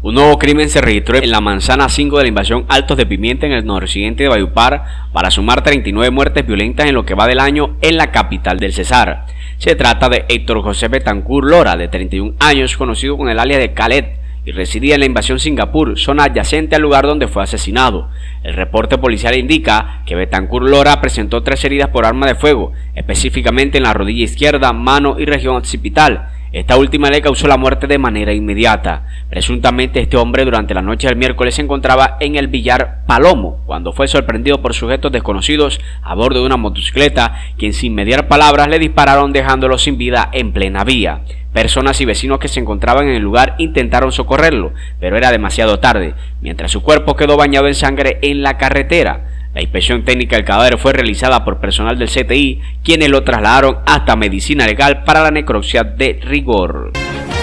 Un nuevo crimen se registró en la manzana 5 de la invasión Altos de Pimienta en el noroccidente de Valledupar para sumar 39 muertes violentas en lo que va del año en la capital del Cesar. Se trata de Héctor José Betancur Lora, de 31 años, conocido con el alias de Khaled, y residía en la invasión Singapur, zona adyacente al lugar donde fue asesinado. El reporte policial indica que Betancur Lora presentó 3 heridas por arma de fuego, específicamente en la rodilla izquierda, mano y región occipital. Esta última le causó la muerte de manera inmediata. Presuntamente este hombre durante la noche del miércoles se encontraba en el billar Palomo cuando fue sorprendido por sujetos desconocidos a bordo de una motocicleta, quien sin mediar palabras le dispararon dejándolo sin vida en plena vía. Personas y vecinos que se encontraban en el lugar intentaron socorrerlo, pero era demasiado tarde, mientras su cuerpo quedó bañado en sangre en la carretera. La inspección técnica del cadáver fue realizada por personal del CTI, quienes lo trasladaron hasta medicina legal para la necropsia de rigor.